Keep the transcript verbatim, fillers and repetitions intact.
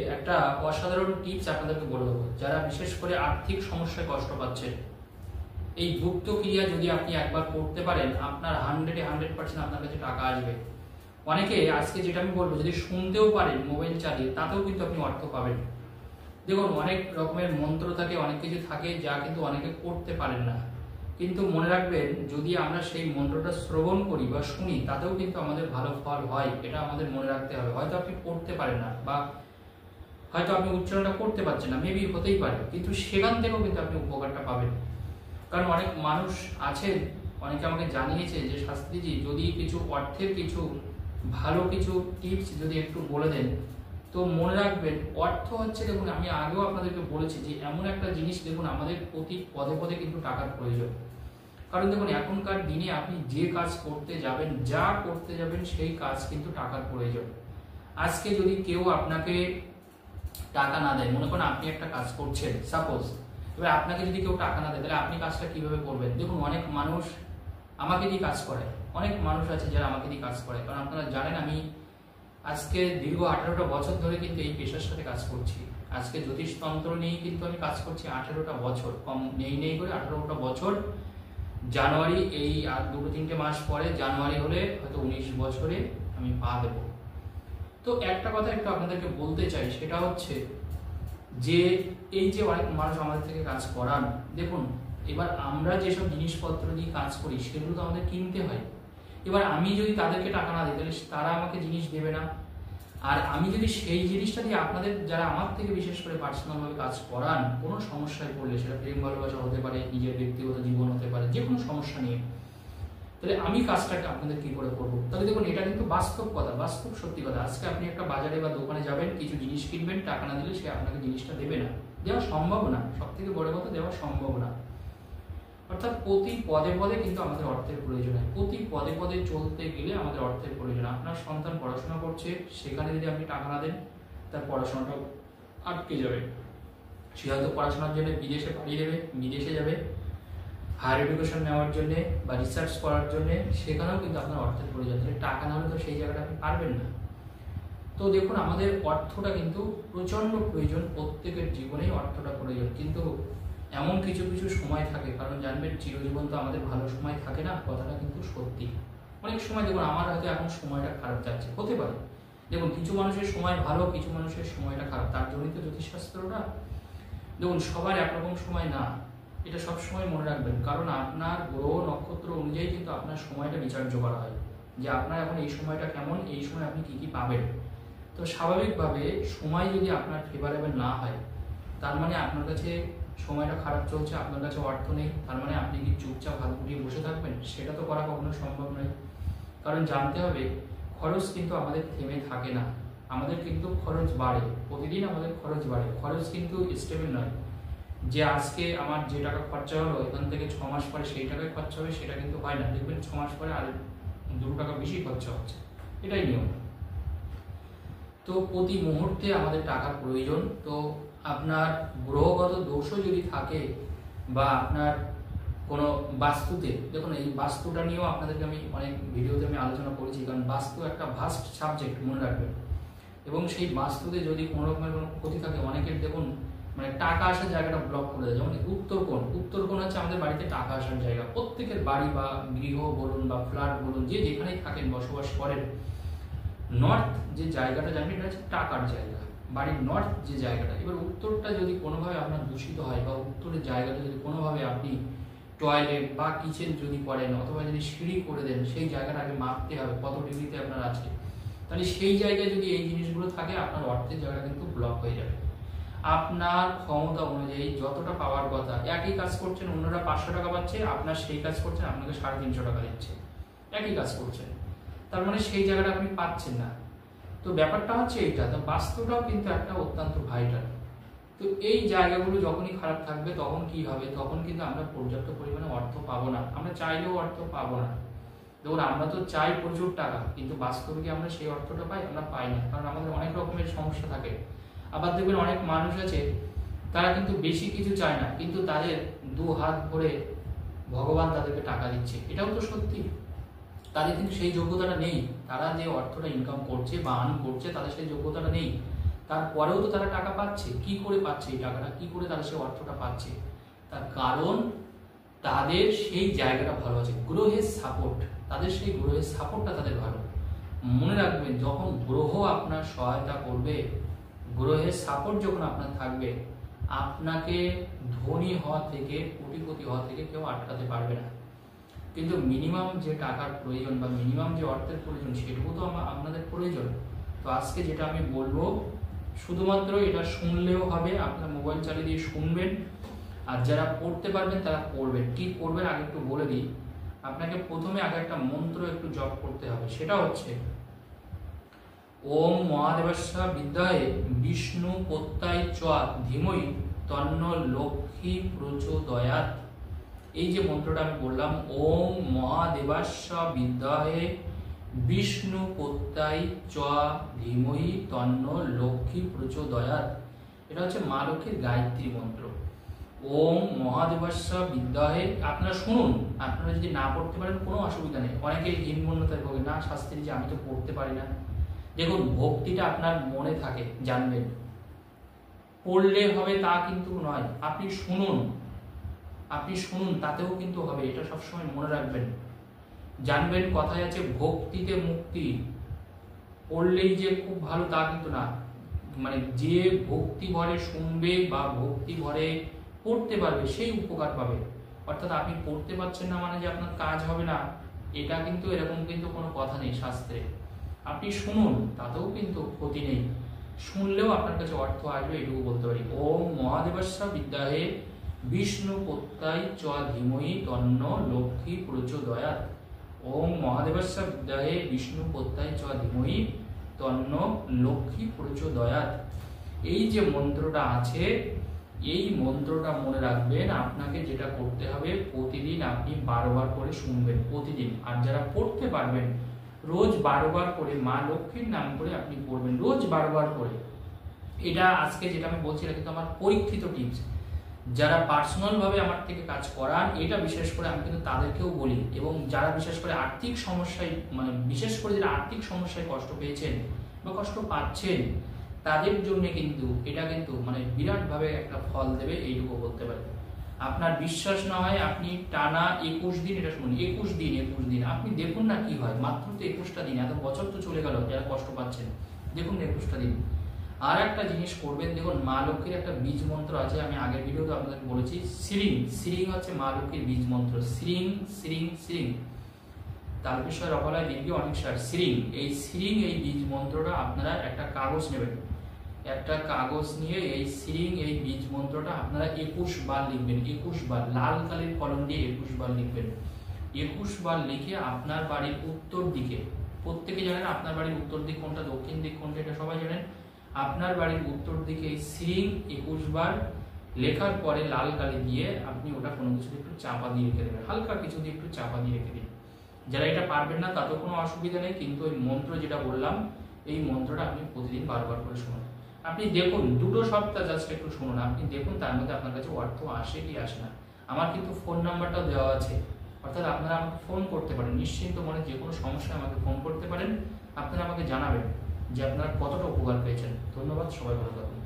একটা অসাধারণ টিপস আপনাদেরকে বলে দেবো। যারা বিশেষ করে আর্থিক সমস্যায় কষ্ট পাচ্ছেন, এই গুপ্ত ক্রিয়া যদি আপনি একবার করতে পারেন, আপনার হান্ড্রেডে হান্ড্রেড পার্সেন্ট আপনার কাছে টাকা আসবে। অনেকে আজকে যেটা আমি বলবো, যদি শুনতেও পারেন মোবাইল চালিয়ে, তাতেও কিন্তু আপনি অর্থ পাবেন। দেখুন, অনেক রকমের মন্ত্র থাকে, অনেক কিছু থাকে যা কিন্তু অনেকে করতে পারেন না। কিন্তু মনে রাখবেন, যদি আমরা সেই মন্ত্রটা শ্রবণ করি বা শুনি, তাতেও কিন্তু আমাদের ভালো ফল হয়। এটা আমাদের মনে রাখতে হবে। হয়তো আপনি পড়তে পারেন না, বা হয়তো আপনি উচ্চারণটা করতে পারছেন না, মেবি হতেই পারে, কিন্তু সেখান থেকেও কিন্তু আপনি উপকারটা পাবেন। কারণ অনেক মানুষ আছেন, অনেকে আমাকে জানিয়েছে যে শাস্ত্রীজি যদি কিছু অর্থের কিছু ভালো কিছু টিপস যদি একটু বলে দেন। তো মনে রাখবেন, অর্থ হচ্ছে, দেখুন আমি আগেও আপনাদেরকে বলেছি যে এমন একটা জিনিস, দেখুন আমাদের প্রতি পদে পদে কিন্তু টাকার প্রয়োজন। কারণ দেখুন, এখনকার দিনে আপনি যে কাজ করতে যাবেন, যা করতে যাবেন, সেই কাজ কিন্তু টাকার প্রয়োজন। আজকে যদি কেউ আপনাকে টাকা না দেয়, মনে করেন আপনি একটা কাজ করছেন সাপোজ, এবার আপনাকে যদি কেউ টাকা না দেয়, তাহলে আপনি কাজটা কিভাবে করবেন? দেখুন, অনেক মানুষ আমাকে দিয়ে কাজ করে, অনেক মানুষ আছে যারা আমাকে দিয়ে কাজ করে। কারণ আপনারা জানেন, আমি আজকে দীর্ঘ আঠারোটা বছর ধরে কিন্তু এই পেশার সাথে কাজ করছি। আজকে জ্যোতিষতন্ত্র নিয়ে কিন্তু আমি কাজ করছি আঠেরোটা বছর, কম নেই নেই করে আঠারোটা বছর। জানুয়ারি, এই আর দুটো তিনটে মাস পরে জানুয়ারি হলে হয়তো উনিশ বছরে আমি পা দেব। তো একটা কথা একটু আপনাদেরকে বলতে চাই, সেটা হচ্ছে যে এই যে অনেক মানুষ আমাদের থেকে কাজ করান, দেখুন এবার আমরা যেসব জিনিসপত্র দিয়ে কাজ করি, সেগুলো তো আমাদের কিনতে হয়। এবার আমি যদি তাদেরকে টাকা না দিই, তাহলে তারা আমাকে জিনিস দেবে না। আর আমি যদি সেই জিনিসটা দিয়ে আপনাদের, যারা আমার থেকে বিশেষ করে পার্সোনালভাবে কাজ করান, কোনো সমস্যায় পড়লে, সেটা প্রেম ভালোবাসা হতে পারে, নিজের ব্যক্তিগত জীবন হতে পারে, যে কোনো সমস্যা নিয়ে, তাহলে আমি কাজটাকে আপনাদের কি করে করবো? তাহলে দেখুন, এটা কিন্তু বাস্তব কথা, বাস্তব সত্যি কথা। আজকে আপনি একটা বাজারে বা দোকানে যাবেন, কিছু জিনিস কিনবেন, টাকা না দিলে সে আপনাকে জিনিসটা দেবে না, দেওয়া সম্ভব না। সব থেকে বড় কথা, দেওয়া সম্ভব না। অর্থাৎ প্রতি পদে পদে কিন্তু আমাদের অর্থের প্রয়োজন হয়। প্রতি পদে পদে চলতে গেলে আমাদের অর্থের প্রয়োজন। আপনার সন্তান পড়াশোনা করছে, সেখানে যদি আপনি টাকা না দেন, তার পড়াশোনাটা আটকে যাবে। সে হয়তো পড়াশোনার জন্য বিদেশে পাঠিয়ে দেবে, বিদেশে যাবে হায়ার এডুকেশন নেওয়ার জন্য বা রিসার্চ করার জন্য, সেখানেও কিন্তু আপনার অর্থের প্রয়োজন। তাহলে টাকা না হলে তো সেই জায়গাটা আপনি পারবেন না। তো দেখুন, আমাদের অর্থটা কিন্তু প্রচন্ড প্রয়োজন, প্রত্যেকের জীবনেই অর্থটা প্রয়োজন। কিন্তু এমন কিছু কিছু সময় থাকে, কারণ জানবেন চিরজীবন তো আমাদের ভালো সময় থাকে না, কথাটা কিন্তু সত্যি। অনেক সময় দেখুন, আমার হয়তো এখন সময়টা খারাপ যাচ্ছে, হতে পারে। দেখুন, কিছু মানুষের সময় ভালো, কিছু মানুষের সময়টা খারাপ, তার জন্যই তো জ্যোতিষশাস্ত্রটা। দেখুন, সবার একরকম সময় না, এটা সব সময় মনে রাখবেন। কারণ আপনার গ্রহ নক্ষত্র অনুযায়ী কিন্তু আপনার সময়টা বিচার্য করা হয়, যে আপনার এখন এই সময়টা কেমন, এই সময় আপনি কি কি পাবেন। তো স্বাভাবিকভাবে সময় যদি আপনার ফেভারেবল না হয়, তার মানে আপনার কাছে সময়টা খারাপ চলছে, আপনার কাছে অর্থ নেই, তার মানে আপনি কি চুপচাপ হাত গুটিয়ে বসে থাকবেন? সেটা তো করা কখনো সম্ভব নয়। কারণ জানতে হবে, খরচ কিন্তু আমাদের থেমে থাকে না, আমাদের কিন্তু খরচ বাড়ে, প্রতিদিন আমাদের খরচ বাড়ে। খরচ কিন্তু স্টেবল নয়, যে আজকে আমার যে টাকা খরচা হলো, এখান থেকে ছ মাস পরে সেই টাকায় খরচা হবে, সেটা কিন্তু হয় না। দেখবেন ছ মাস পরে আর দু টাকা বেশি খরচা হচ্ছে, এটাই নিয়ম। তো প্রতি মুহূর্তে আমাদের টাকার প্রয়োজন। তো আপনার গ্রহগত দোষও যদি থাকে, বা আপনার কোনো বাস্তুতে, দেখুন এই বাস্তুটা নিয়েও আপনাদেরকে আমি অনেক ভিডিওতে আমি আলোচনা করেছি। কারণ বাস্তু একটা ভাস্ট সাবজেক্ট, মনে রাখবেন। এবং সেই বাস্তুতে যদি কোনো রকমের কোনো ক্ষতি থাকে, অনেকের দেখুন মানে টাকা আসার জায়গাটা ব্লক করে দেয়। যেমন উত্তর কোণ, উত্তর কোণ হচ্ছে আমাদের বাড়িতে টাকা আসার জায়গা। প্রত্যেকের বাড়ি বা গৃহ বলুন বা ফ্ল্যাট বলুন, যে যেখানেই থাকেন, বসবাস করেন, নর্থ যে জায়গাটা জানবেন, এটা হচ্ছে টাকার জায়গা, বাড়ির নর্থ যে জায়গাটা। এবার উত্তরটা যদি কোনোভাবে আপনার দূষিত হয়, বা উত্তরের জায়গাটা যদি কোনোভাবে আপনি টয়লেট বা কিচেন যদি করেন, অথবা যদি সিঁড়ি করে দেন, সেই জায়গাটা আগে মাপতে হবে কত ডিগ্রিতে আপনার আছে। তাহলে সেই জায়গায় যদি এই জিনিসগুলো থাকে, আপনার অর্থের জায়গা কিন্তু ব্লক হয়ে যাবে। আপনার ক্ষমতা অনুযায়ী যতটা পাওয়ার কথা, একই কাজ করছেন, অন্যরা পাঁচশো টাকা পাচ্ছে, আপনার সেই কাজ করছেন, আপনাকে সাড়ে তিনশো টাকা দিচ্ছে, একই কাজ করছেন, তার মানে সেই জায়গাটা আপনি পাচ্ছেন না। তো ব্যাপারটা হচ্ছে এইটা। তো বাস্তুটাও কিন্তু একটা অত্যন্ত ভাইটাল। তো এই জায়গাগুলো যখনই খারাপ থাকবে, তখন কি হবে? তখন কিন্তু আমরা পর্যাপ্ত পরিমাণে অর্থ পাবো না, আমরা চাইলেও অর্থ পাবো না। দেখুন, আমরা তো চাই প্রচুর টাকা, কিন্তু বাস্তবে কি আমরা সেই অর্থটা পাই? আমরা পাই না, কারণ আমাদের অনেক রকমের সমস্যা থাকে। আবার দেখবেন অনেক মানুষ আছে, তারা কিন্তু বেশি কিছু চায় না, কিন্তু তাদের দু হাত ভরে ভগবান তাদেরকে টাকা দিচ্ছে, এটাও তো সত্যি। তাদের কিন্তু সেই যোগ্যতাটা নেই, তারা যে অর্থটা ইনকাম করছে বা আর্ন করছে, তাদের সেই যোগ্যতাটা নেই। তারপরেও তো তারা টাকা পাচ্ছে। কি করে পাচ্ছে এই টাকাটা, কি করে তারা সেই অর্থটা পাচ্ছে? তার কারণ তাদের সেই জায়গাটা ভালো আছে, গ্রহের সাপোর্ট, তাদের সেই গ্রহের সাপোর্টটা তাদের ভালো। মনে রাখবেন, যখন গ্রহ আপনার সহায়তা করবে, গ্রহের সাপোর্ট যখন আপনার থাকবে, আপনাকে ধনী হওয়া থেকে, কোটিপতি হওয়া থেকে কেউ আটকাতে পারবে না। কিন্তু মিনিমাম যে টাকার প্রয়োজন বা মিনিমাম যে অর্থের প্রয়োজন, সেটুকু তো আমার আপনাদের প্রয়োজন। তো আজকে যেটা আমি বলবো, শুধুমাত্র এটা শুনলেও হবে, আপনার মোবাইল চালিয়ে দিয়ে শুনবেন, আর যারা পড়তে পারবেন তারা পড়বেন। কি করবেন আগে একটু বলে দিই। আপনাকে প্রথমে আগে একটা মন্ত্র একটু জপ করতে হবে, সেটা হচ্ছে ওম মহাদেবস্য বিদ্যায়ে বিষ্ণু প্রত্যয় চ ধীমহি তন্ন লক্ষ্মী প্রচোদয়াৎ। এই যে মন্ত্রটা আমি বললাম, ওম মহাদেবস্য বিদ্যায়ে বিষ্ণু প্রত্যয় চ ধীমহি তন্ন লক্ষ্মী প্রচোদয়াৎ, এটা হচ্ছে মা লক্ষ্মীর গায়ত্রী মন্ত্র। ওম মহাদেবস্য বিদ্যায়ে, আপনারা শুনুন, আপনারা যদি না পড়তে পারেন কোনো অসুবিধা নেই। অনেকে হীনমন্যতায় ভোগে, না শাস্ত্রী যে আমি তো পড়তে পারি না। দেখুন, ভক্তিটা আপনার মনে থাকে, জানবেন, পড়লে হবে তা কিন্তু নয়। আপনি শুনুন, আপনি শুনুন, তাতেও কিন্তু হবে, এটা সবসময় মনে রাখবেন। জানবেন, কথায় আছে ভক্তিতে মুক্তি, পড়লেই যে খুব ভালো তা কিন্তু না। মানে যে ভক্তি ভরে শুনবে বা ভক্তি ভরে পড়তে পারবে, সেই উপকার পাবে। অর্থাৎ আপনি পড়তে পারছেন না মানে যে আপনার কাজ হবে না, এটা কিন্তু এরকম কিন্তু কোনো কথা নেই শাস্ত্রে। আপনি শুনুন, তাতেও কিন্তু ক্ষতি নেই, শুনলেও আপনার কাছে অর্থ আসবে, এটুকু বলতে পারি। ওম মহাদেবস্য বিদ্যায়ে বিষ্ণু প্রত্যয় চ ধীমহি তন্ন লক্ষ্মী প্রচোদয়াৎ। ওম মহাদেবস্য বিদ্যায়ে বিষ্ণু প্রত্যয় চ ধীমহি তন্ন লক্ষ্মী প্রচোদয়াৎ। এই যে মন্ত্রটা আছে, এই মন্ত্রটা মনে রাখবেন। আপনাকে যেটা করতে হবে, প্রতিদিন আপনি বারবার করে শুনবেন, প্রতিদিন। আর যারা পড়তে পারবেন, রোজ বারবার করে মা লক্ষ্মীর নাম করে আপনি পড়বেন, রোজ বারবার করে। এটা আজকে যেটা আমি বলছি, এটা কিন্তু আমার পরীক্ষিত টিপস। যারা পার্সোনাল ভাবে আমার থেকে কাজ করান, এটা বিশেষ করে আমি কিন্তু তাদেরকেও বলি। এবং যারা বিশেষ করে আর্থিক সমস্যায়, মানে বিশেষ করে যারা আর্থিক সমস্যায় কষ্ট পেয়েছেন বা কষ্ট পাচ্ছেন, তাদের জন্য কিন্তু এটা কিন্তু মানে বিরাট ভাবে একটা ফল দেবে, এইটুকু বলতে পারি। আপনার বিশ্বাস না হয়, আপনি টানা একুশ দিন এটা শুনুন, একুশ দিন একুশ দিন আপনি দেখুন না কি হয়। মাত্র তো একুশটা দিন, এত বছর তো চলে গেল যারা কষ্ট পাচ্ছেন, দেখুন একুশটা দিন। আর একটা জিনিস করবেন, দেখুন মা লক্ষ্মীর একটা বীজ মন্ত্র আছে, আমি আগের ভিডিওতে আপনাদের বলেছি, শ্রীং। শ্রীং হচ্ছে মা লক্ষ্মীর বীজ মন্ত্র, শ্রীং শ্রীং শ্রীং, তালবেশ্বর রকলায় দিব্যি অনেক সার শ্রীং। এই শ্রীং, এই বীজ মন্ত্রটা আপনারা একটা কাগজ নেবেন, একটা কাগজ নিয়ে এই শ্রীং, এই বীজ মন্ত্রটা আপনারা একুশ বার লিখবেন, একুশ বার লাল কালির কলম দিয়ে একুশ বার লিখবেন। একুশ বার লিখে আপনার বাড়ির উত্তর দিকে, প্রত্যেকে জানেন আপনার বাড়ির উত্তর দিক কোনটা, দক্ষিণ দিক কোনটা, এটা সবাই জানেন। আপনার বাড়ির উত্তর দিকে এই শ্রীং একুশ বার লেখার পরে লাল কালি দিয়ে আপনি ওটা কোনো কিছু একটু চাপা দিয়ে রেখে দেবেন, হালকা কিছু দিয়ে একটু চাপা দিয়ে রেখে দিন। যারা এটা পারবেন না তাতেও কোনো অসুবিধা নেই, কিন্তু ওই মন্ত্র যেটা বললাম, এই মন্ত্রটা আপনি প্রতিদিন বারবার করে শুনুন। আপনি দেখুন, দুটো সপ্তাহ জাস্ট একটু শুনুন, আপনি দেখুন তার মধ্যে আপনার কাছে অর্থ আসে কি আসে না। আমার কিন্তু ফোন নাম্বারটাও দেওয়া আছে, অর্থাৎ আপনারা আমাকে ফোন করতে পারেন, নিশ্চিন্ত মনে যে কোনো সমস্যায় আমাকে ফোন করতে পারেন। আপনারা আমাকে জানাবেন যে আপনারা কতটা উপকার পেয়েছেন। ধন্যবাদ, সবাই ভালো থাকুন।